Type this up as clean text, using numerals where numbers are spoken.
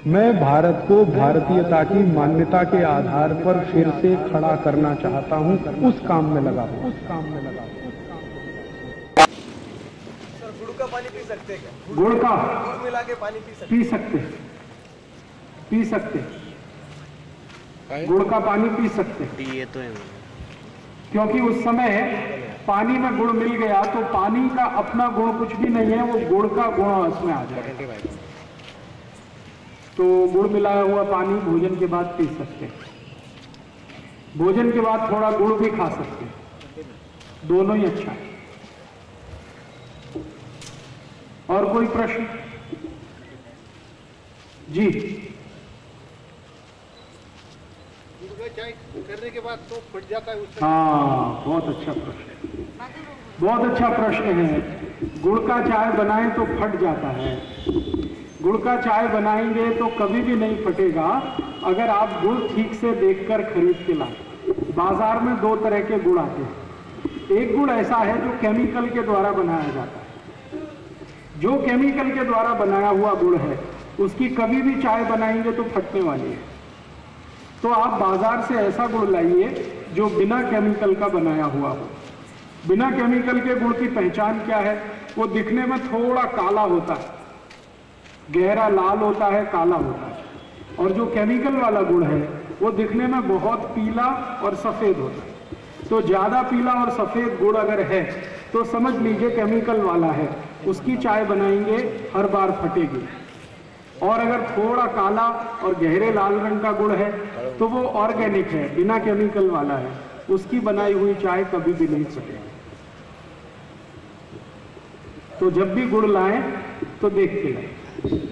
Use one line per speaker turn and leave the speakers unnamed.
मैं भारत को भारतीयता की मान्यता के आधार पर फिर से खड़ा करना चाहता हूं, उस काम में लगा हूं।
सर, गुड़ का पानी पी सकते हैं क्या?
गुड़ का
गुड़ मिला के पानी पी
सकते गुड़ का पानी पी सकते,
ये तो है,
क्योंकि उस समय पानी में गुड़ मिल गया तो पानी का अपना गुण कुछ भी नहीं है, वो गुड़ का गुण उसमें आ जाएगा। तो गुड़ मिलाया हुआ पानी भोजन के बाद पी सकते हैं। भोजन के बाद थोड़ा गुड़ भी खा सकते हैं, दोनों ही अच्छा है। और कोई प्रश्न? जी,
चाय करने के बाद तो फट जाता है उससे।
हाँ, बहुत अच्छा प्रश्न, बहुत अच्छा प्रश्न है। गुड़ का चाय बनाएं तो फट जाता है। गुड़ का चाय बनाएंगे तो कभी भी नहीं फटेगा अगर आप गुड़ ठीक से देखकर खरीद के लाए। बाजार में दो तरह के गुड़ आते हैं। एक गुड़ ऐसा है जो केमिकल के द्वारा बनाया जाता है। जो केमिकल के द्वारा बनाया हुआ गुड़ है उसकी कभी भी चाय बनाएंगे तो फटने वाली है। तो आप बाजार से ऐसा गुड़ लाइए जो बिना केमिकल का बनाया हुआ हो। बिना केमिकल के गुड़ की पहचान क्या है? वो दिखने में थोड़ा काला होता है, गहरा लाल होता है, काला होता है। और जो केमिकल वाला गुड़ है वो दिखने में बहुत पीला और सफेद होता है। तो ज्यादा पीला और सफेद गुड़ अगर है तो समझ लीजिए केमिकल वाला है, उसकी चाय बनाएंगे हर बार फटेगी। और अगर थोड़ा काला और गहरे लाल रंग का गुड़ है तो वो ऑर्गेनिक है, बिना केमिकल वाला है, उसकी बनाई हुई चाय कभी भी नहीं फटेगी। तो जब भी गुड़ लाएं तो देख के लाएं।